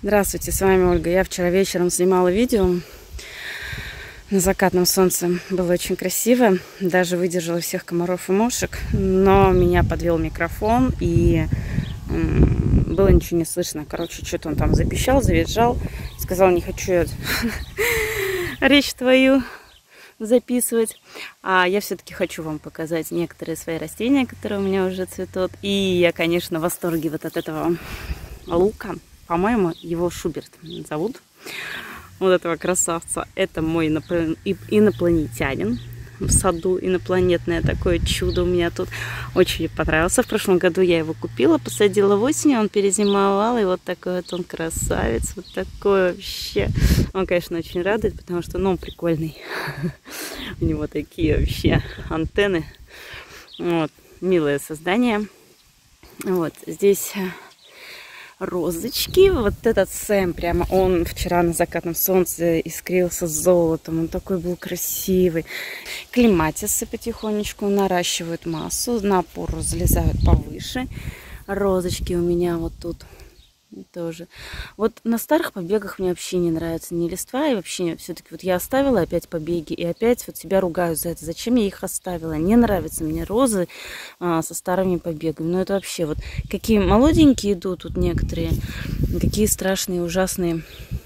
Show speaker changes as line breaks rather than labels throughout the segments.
Здравствуйте, с вами Ольга. Я вчера вечером снимала видео на закатном солнце. Было очень красиво. Даже выдержала всех комаров и мошек. Но меня подвел микрофон и было ничего не слышно. Короче, что-то он там запищал, завизжал. Сказал, не хочу я речь твою записывать. А я все-таки хочу вам показать некоторые свои растения, которые у меня уже цветут. И я, конечно, в восторге вот от этого лука. По-моему, его Шуберт зовут. Вот этого красавца. Это мой инопланетянин в саду. Инопланетное такое чудо у меня тут. Очень понравился. В прошлом году я его купила, посадила в осень, он перезимовал. И вот такой вот он красавец. Вот такой вообще. Он, конечно, очень радует, потому что, ну, он прикольный. У него такие вообще антенны. Вот. Милое создание. Вот. Здесь розочки. Вот этот Сэм, прямо он вчера на закатном солнце искрился золотом. Он такой был красивый. Клематисы потихонечку наращивают массу. На опору залезают повыше. Розочки у меня вот тут тоже. Вот на старых побегах мне вообще не нравится ни листва. И вообще все-таки вот я оставила опять побеги. И опять вот себя ругаю за это. Зачем я их оставила? Не нравятся мне розы со старыми побегами. Но это вообще вот какие молоденькие идут тут некоторые. Какие страшные, ужасные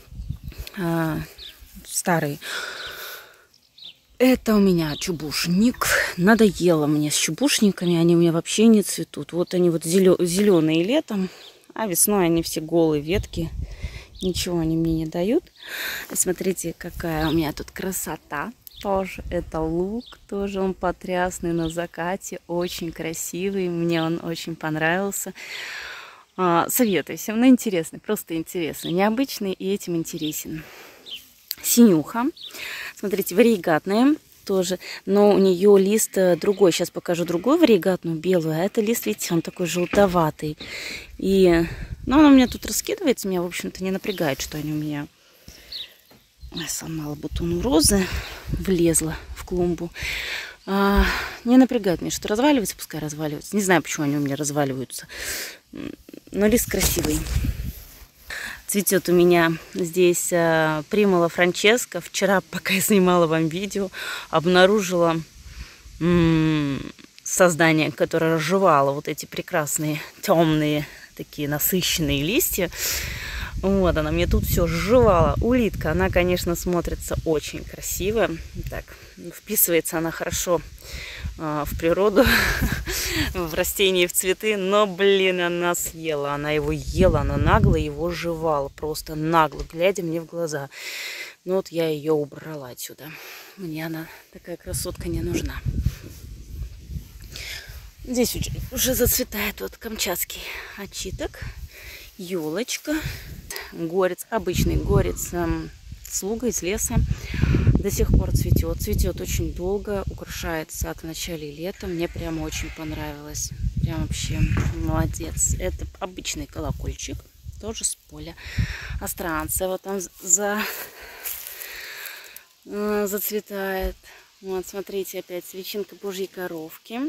старые. Это у меня чубушник. Надоело мне с чубушниками. Они у меня вообще не цветут. Вот они вот зеленые летом. А весной они все голые ветки. Ничего они мне не дают. Смотрите, какая у меня тут красота. Тоже это лук. Тоже он потрясный на закате. Очень красивый. Мне он очень понравился. Советую всем. Ну, интересный. Просто интересный. Необычный и этим интересен. Синюха. Смотрите, варигатная. Тоже, но у нее лист другой. Сейчас покажу другую варигатную, белую. А это лист, видите, он такой желтоватый. И, ну, он у меня тут раскидывается. Меня, в общем-то, не напрягает, что они у меня... Я сломала бутон розы, влезла в клумбу. Не напрягает меня, что разваливается, пускай разваливается. Не знаю, почему они у меня разваливаются. Но лист красивый. Цветет у меня здесь примула Франческо. Вчера, пока я снимала вам видео, обнаружила создание, которое разжевало вот эти прекрасные темные, такие насыщенные листья. Вот она мне тут все сживала. Улитка, она, конечно, смотрится очень красиво. Так, вписывается она хорошо в природу, в растения и в цветы, но, блин, она съела, она его ела, она нагло его жевала, просто нагло, глядя мне в глаза. Ну вот я ее убрала отсюда. Мне она, такая красотка, не нужна. Здесь уже зацветает вот камчатский очиток, елочка, горец, обычный горец, слуга из леса. До сих пор цветет. Цветет очень долго, украшает сад в начале лета. Мне прямо очень понравилось. Прям вообще молодец. Это обычный колокольчик, тоже с поля. Астранция вот там зацветает. Вот, смотрите, опять свечинка Божьей коровки.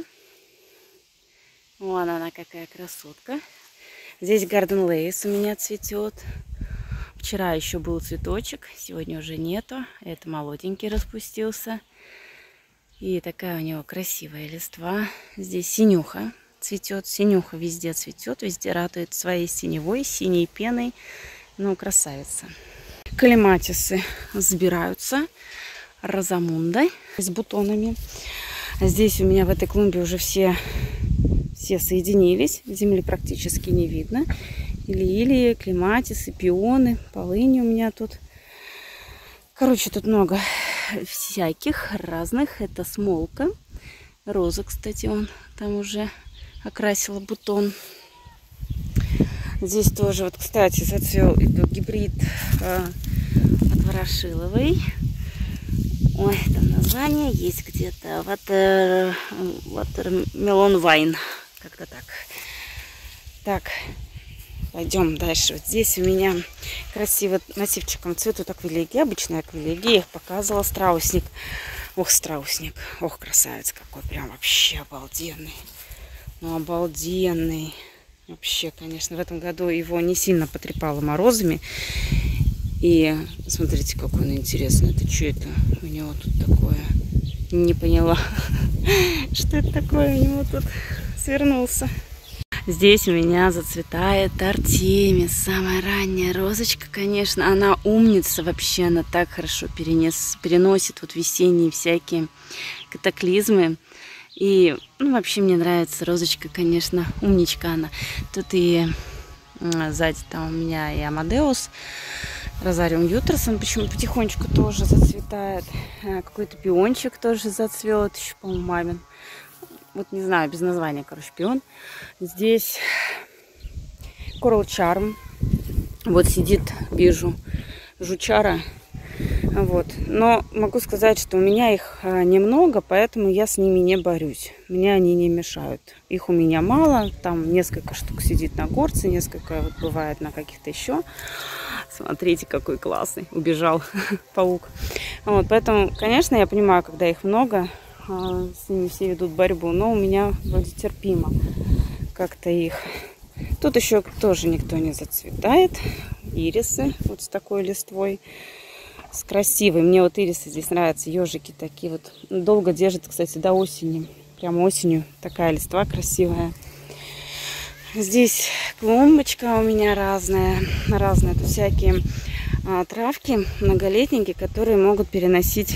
Вон она какая красотка. Здесь Гарден Лейс у меня цветет. Вчера еще был цветочек, сегодня уже нету. Это молоденький распустился. И такая у него красивая листва. Здесь синюха цветет. Синюха везде цветет, везде радует своей синевой, синей пеной. Ну, красавица. Клематисы сбираются. Розамунда с бутонами. Здесь у меня в этой клумбе уже все соединились. Земли практически не видно. Лилии, клематисы, пионы, полыни у меня тут. Короче, тут много всяких разных. Это смолка. Роза, кстати, он там уже окрасила бутон. Здесь тоже, вот, кстати, зацвел гибрид от Ворошиловой. Ой, там название есть где-то. Watermelon Wine. Как-то так. Так. Пойдем дальше. Вот здесь у меня красиво массивчиком цветут аквилегии. Обычные аквилегии. Я их показывала. Страусник. Ох, страусник. Ох, красавец какой. Прям вообще обалденный. Ну, обалденный. Вообще, конечно, в этом году его не сильно потрепало морозами. И смотрите, какой он интересный. Это что это? У него тут такое... Не поняла, что это такое у него тут свернулся. Здесь у меня зацветает Артемис. Самая ранняя розочка, конечно. Она умница вообще. Она так хорошо переносит вот весенние всякие катаклизмы. И ну, вообще мне нравится розочка, конечно. Умничка она. Тут и сзади там у меня и Амадеус. Розариум ютрас, он почему потихонечку тоже зацветает. Какой-то пиончик тоже зацвел. Еще, по-моему, мамин. Вот не знаю, без названия, короче, пион. Здесь Coral Charm. Вот сидит, вижу, жучара. Вот. Но могу сказать, что у меня их немного, поэтому я с ними не борюсь. Мне они не мешают. Их у меня мало. Там несколько штук сидит на горце, несколько вот бывает на каких-то еще. Смотрите, какой классный. Убежал паук. Вот, поэтому, конечно, я понимаю, когда их много, с ними все ведут борьбу. Но у меня вроде терпимо как-то их. Тут еще тоже никто не зацветает. Ирисы вот с такой листвой. С красивой. Мне вот ирисы здесь нравятся. Ежики такие вот. Долго держат, кстати, до осени. Прямо осенью. Такая листва красивая. Здесь клумбочка у меня разная. Тут всякие травки многолетники, которые могут переносить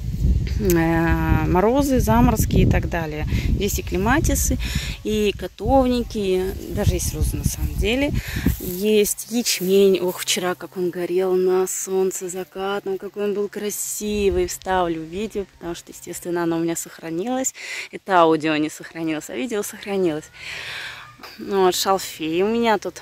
морозы, заморозки и так далее. Здесь и клематисы, и котовники, даже есть розы на самом деле. Есть ячмень. Ох, вчера как он горел на солнце закатном, какой он был красивый. Вставлю видео, потому что, естественно, оно у меня сохранилось. Это аудио не сохранилось, а видео сохранилось. Вот, шалфей у меня тут.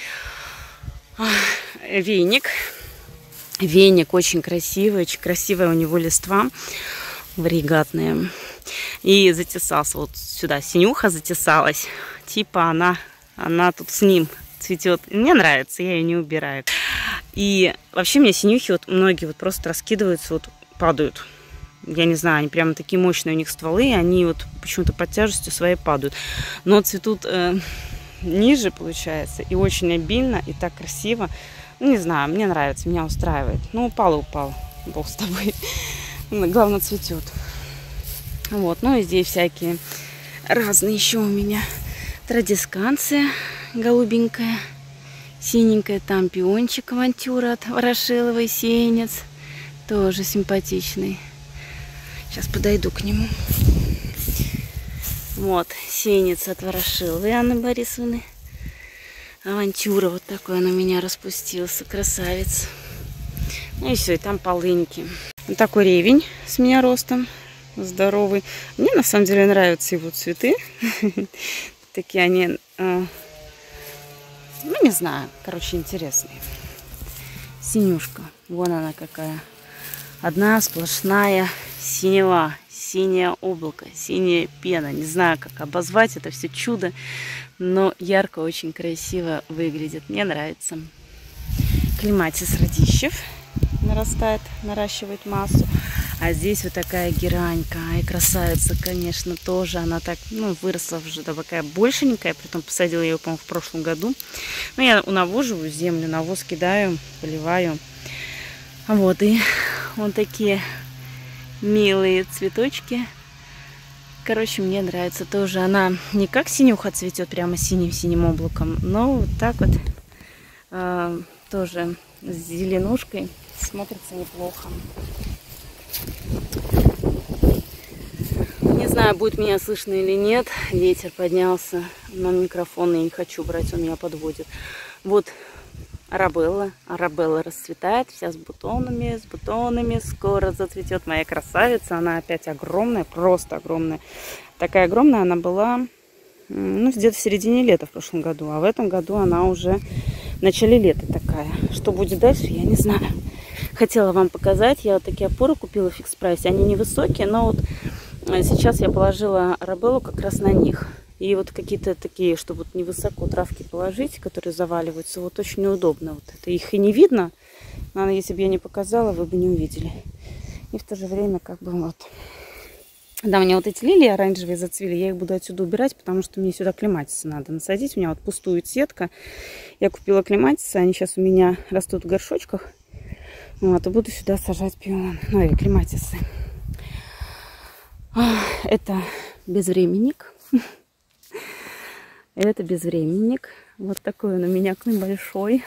Веник. Веник очень красивая у него листва варигатная. И затесался вот сюда, синюха затесалась. Типа она тут с ним цветет. Мне нравится, я ее не убираю. И вообще мне синюхи вот многие вот просто раскидываются, вот падают. Я не знаю, они прямо такие мощные у них стволы, они вот почему-то под тяжестью своей падают. Но цветут ниже, получается, и очень обильно, и так красиво. Ну, не знаю, мне нравится, меня устраивает. Ну, упал и упал, бог с тобой. Главное, цветет. Вот, ну и здесь всякие разные еще у меня. Традисканция голубенькая, синенькая, там пиончик авантюра от Ворошиловой, сеянец. Тоже симпатичный. Сейчас подойду к нему. Вот, сеянец от Ворошиловой Анны Борисовны. Авантюра, вот такой он у меня распустился, красавец. Ну и все, и там полыньки. Вот такой ревень с меня ростом, здоровый. Мне на самом деле нравятся его цветы. Такие они, ну не знаю, короче, интересные. Синюшка, вон она какая. Одна сплошная синева, синее облако, синяя пена. Не знаю, как обозвать это все чудо, но ярко, очень красиво выглядит. Мне нравится. Клематис радищев нарастает, наращивает массу. А здесь вот такая геранька. Ай, красавица, конечно, тоже. Она так, ну, выросла уже такая большенькая. Притом посадила я ее, по-моему, в прошлом году. Ну, я унавоживаю землю, навоз кидаю, поливаю. Вот, и вот такие милые цветочки. Короче, мне нравится тоже. Она не как синюха цветет, прямо синим-синим облаком, но вот так вот тоже с зеленушкой смотрится неплохо. Не знаю, будет меня слышно или нет. Ветер поднялся на микрофон, я не хочу брать, он меня подводит. Вот Арабелла. Арабелла расцветает, вся с бутонами. Скоро зацветет моя красавица. Она опять огромная, просто огромная. Такая огромная она была, ну, где-то в середине лета в прошлом году. А в этом году она уже в начале лета такая. Что будет дальше, я не знаю. Хотела вам показать. Я вот такие опоры купила в фикс-прайсе. Они невысокие, но вот сейчас я положила Арабеллу как раз на них. И вот какие-то такие, чтобы вот невысоко травки положить, которые заваливаются, вот очень неудобно. Вот это их и не видно. Наверное, если бы я не показала, вы бы не увидели. И в то же время как бы вот Да, у меня вот эти лилии оранжевые зацвели, я их буду отсюда убирать, потому что мне сюда клематисы надо насадить. У меня вот пустует сетка. Я купила клематисы, они сейчас у меня растут в горшочках. Вот, и буду сюда сажать пионы, ну и клематисы. Это безвременник. Это безвременник. Вот такой он у меня большой.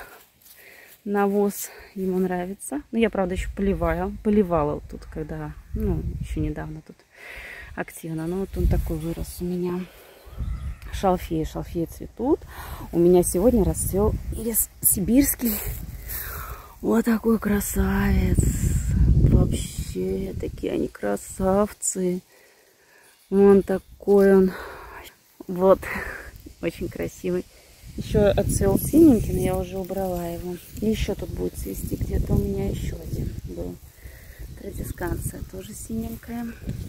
Навоз ему нравится. Ну, я, правда, еще поливала вот тут, когда, ну, еще недавно тут активно. Но вот он такой вырос у меня. Шалфеи цветут. У меня сегодня расцвел ирис сибирский. Вот такой красавец. Вообще, такие они красавцы. Вон такой он. Вот. Очень красивый. Еще отцвел синенький, но я уже убрала его. И еще тут будет цвести. Где-то у меня еще один был. Традисканция тоже синенькая.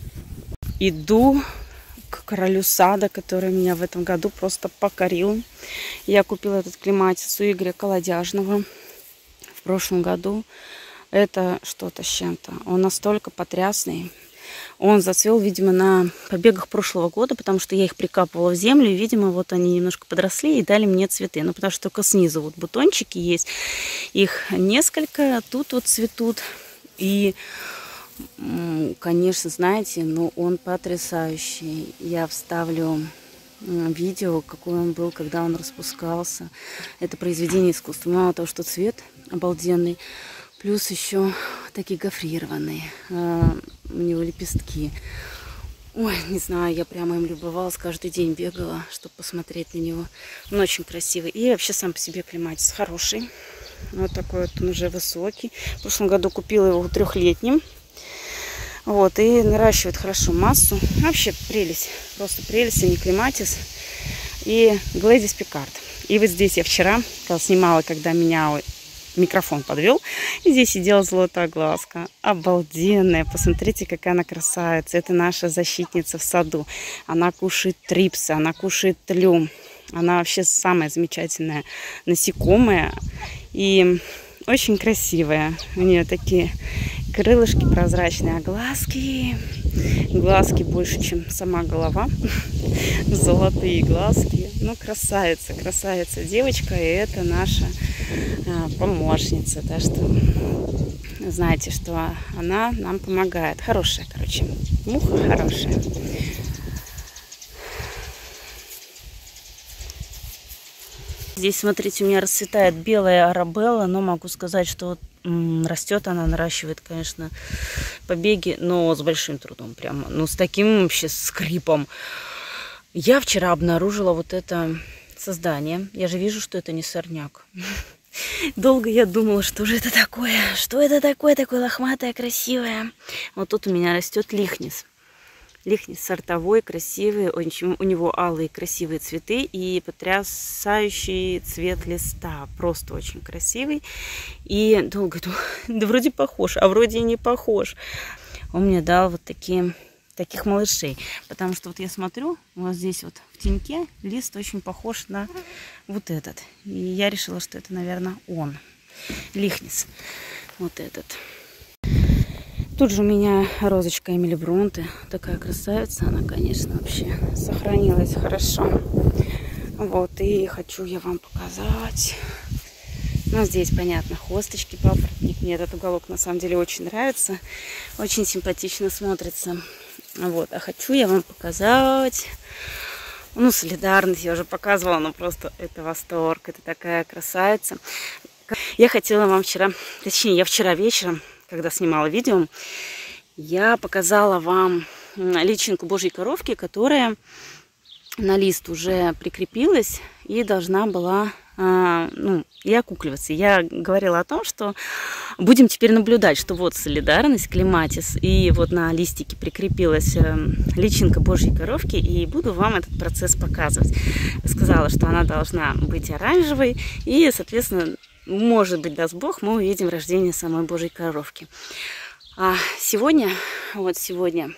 Иду к королю сада, который меня в этом году просто покорил. Я купила этот клематис у Игоря Колодяжного в прошлом году. Это что-то с чем-то. Он настолько потрясный. Он зацвел, видимо, на побегах прошлого года, потому что я их прикапывала в землю, и, видимо, вот они немножко подросли и дали мне цветы. Ну, потому что только снизу вот бутончики есть. Их несколько тут вот цветут. И, конечно, знаете, ну, он потрясающий. Я вставлю видео, какой он был, когда он распускался. Это произведение искусства. Мало того, что цвет обалденный, плюс еще такие гофрированные. У него лепестки. Ой, не знаю, я прямо им любовалась. Каждый день бегала, чтобы посмотреть на него. Он очень красивый. И вообще сам по себе клематис хороший. Вот такой вот он уже высокий. В прошлом году купила его трехлетним. Вот, и наращивает хорошо массу. Вообще прелесть. Просто прелесть, а не клематис. И Глэдис Пикард. И вот здесь я вчера снимала, когда меня микрофон подвел. И здесь сидела золотоглазка. Обалденная. Посмотрите, какая она красавица. Это наша защитница в саду. Она кушает трипсы, она кушает тлю. Она вообще самая замечательная насекомая. И очень красивая. У нее такие крылышки прозрачные, а глазки больше, чем сама голова. Золотые глазки. Ну, красавица, красавица девочка. И это наша помощница. Так что знаете, что она нам помогает. Хорошая, короче. Муха хорошая. Здесь, смотрите, у меня расцветает белая арабелла, но могу сказать, что растет она, наращивает, конечно, побеги, но с большим трудом прямо. Ну, с таким вообще скрипом. Я вчера обнаружила вот это создание. Я же вижу, что это не сорняк. Долго я думала, что же это такое? Что это такое лохматое, красивое? Вот тут у меня растет лихнис. Лихнис сортовой, красивый. У него алые красивые цветы и потрясающий цвет листа. Просто очень красивый. И долго думала, да вроде похож, а вроде и не похож. Он мне дал вот таких малышей. Потому что вот я смотрю, вот здесь вот в теньке лист очень похож на вот этот. И я решила, что это, наверное, он. Лихнис. Вот этот. Тут же у меня розочка Эмили Бронте. Такая красавица. Она, конечно, вообще сохранилась хорошо. Вот. И хочу я вам показать. Ну, здесь, понятно, хосточки, папоротник. Мне этот уголок, на самом деле, очень нравится. Очень симпатично смотрится. Вот. А хочу я вам показать... Ну, солидарность я уже показывала, но просто это восторг. Это такая красавица. Я хотела вам вчера... Точнее, я вчера вечером, когда снимала видео, я показала вам личинку Божьей коровки, которая на лист уже прикрепилась и должна была и окукливаться. Я говорила о том, что будем теперь наблюдать, что вот солидарность, клематис, и вот на листике прикрепилась личинка Божьей коровки, и буду вам этот процесс показывать. Сказала, что она должна быть оранжевой, и, соответственно, может быть, даст Бог, мы увидим рождение самой Божьей коровки. А сегодня,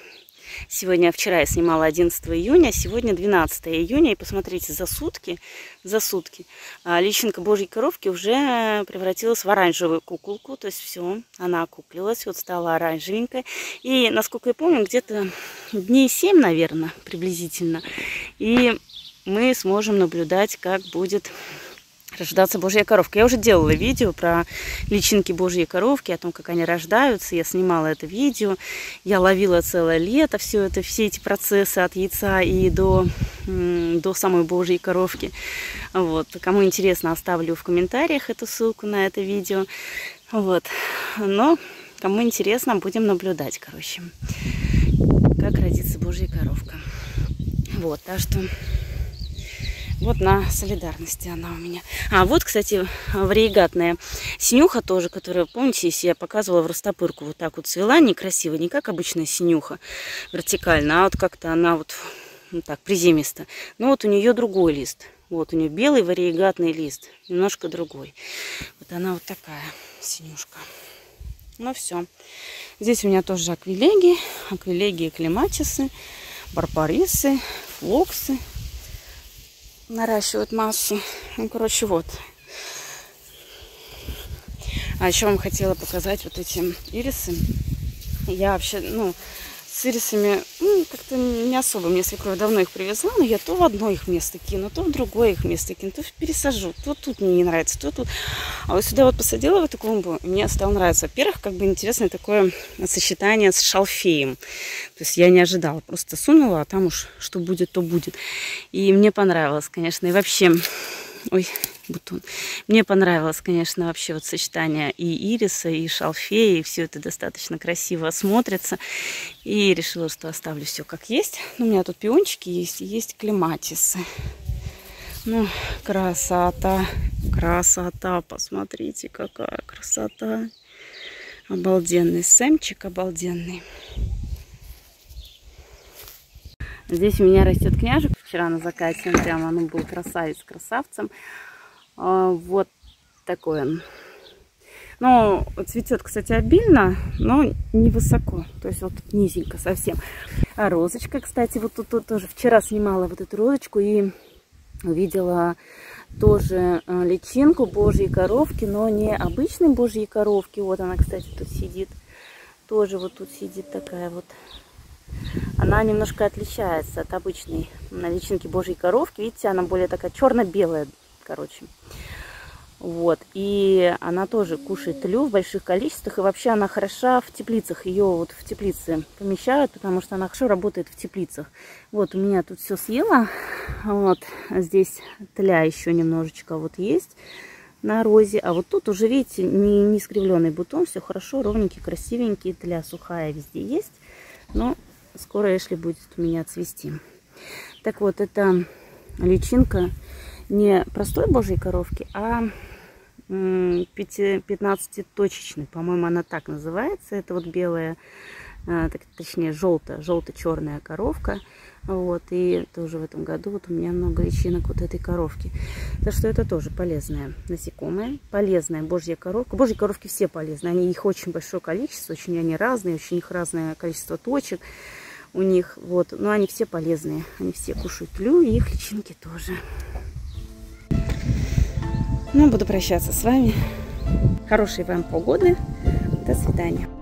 Вчера я снимала 11 июня, сегодня 12 июня. И посмотрите, за сутки личинка Божьей коровки уже превратилась в оранжевую куколку. То есть все, она окуклилась, вот стала оранжевенькой. И, насколько я помню, где-то дней 7, наверное, приблизительно. И мы сможем наблюдать, как будет рождаться Божья коровка. Я уже делала видео про личинки Божьей коровки, о том, как они рождаются. Я снимала это видео. Я ловила целое лето все эти процессы от яйца и до самой Божьей коровки. Вот. Кому интересно, оставлю в комментариях эту ссылку на это видео. Вот. Но кому интересно, будем наблюдать, короче, как родится Божья коровка. Вот, так что вот на солидарности она у меня. А вот, кстати, вариегатная синюха тоже, которая, помните, если я показывала в растопырку, вот так вот цвела, некрасиво, не как обычная синюха вертикально, а вот как-то она вот так приземисто. Но вот у нее другой лист. Вот у нее белый вариегатный лист, немножко другой. Вот она вот такая синюшка. Ну все. Здесь у меня тоже аквилегии, клематисы, барбарисы, флоксы. Наращивают массу. Ну, короче, вот. А еще вам хотела показать вот эти ирисы. Я вообще, с ирисами, как-то не особо. Мне свекровь давно их привезла, но я то в одно их место кину, то в другое их место кину, то пересажу. То тут мне не нравится, то тут. А вот сюда вот посадила в эту клумбу, мне стало нравиться. Во-первых, как бы интересное такое сочетание с шалфеем. То есть я не ожидала, просто сунула, а там уж что будет, то будет. И мне понравилось, конечно, и вообще... Ой, бутон. Мне понравилось, конечно, вообще вот сочетание и ириса, и шалфея, и все это достаточно красиво смотрится. И решила, что оставлю все как есть. У меня тут пиончики есть, и есть клематисы. Ну, красота, красота, посмотрите, какая красота. Обалденный сэмчик, обалденный. Здесь у меня растет княжик. Вчера на закате прямо он был красавец-красавцем. Вот такой он. Ну, цветет, кстати, обильно, но невысоко. То есть вот низенько совсем. А розочка, кстати, вот тут тоже вчера снимала вот эту розочку и увидела тоже личинку Божьей коровки, но не обычной Божьей коровки. Вот она, кстати, тут сидит. Тоже вот тут сидит такая вот. Она немножко отличается от обычной личинки Божьей коровки. Видите, она более такая черно-белая, короче. Вот. И она тоже кушает тлю в больших количествах. И вообще она хороша в теплицах. Ее вот в теплице помещают, потому что она хорошо работает в теплицах. Вот у меня тут все съела. Вот здесь тля еще немножечко вот есть на розе. А вот тут уже, видите, не искривленный бутон. Все хорошо, ровненький, красивенький. Тля сухая везде есть. Но скоро Эшли будет у меня цвести. Так вот, это личинка не простой Божьей коровки, а 15-точечной. По-моему, она так называется. Это вот белая, точнее желто-черная коровка. Вот, и тоже в этом году вот у меня много личинок вот этой коровки. Так что это тоже полезная насекомая, полезная Божья коровка. Божьи коровки все полезны. Их очень большое количество, очень они разные, очень их разное количество точек у них. Вот, но они все полезные. Они все кушают тлю, и их личинки тоже. Ну, буду прощаться с вами. Хорошей вам погоды. До свидания.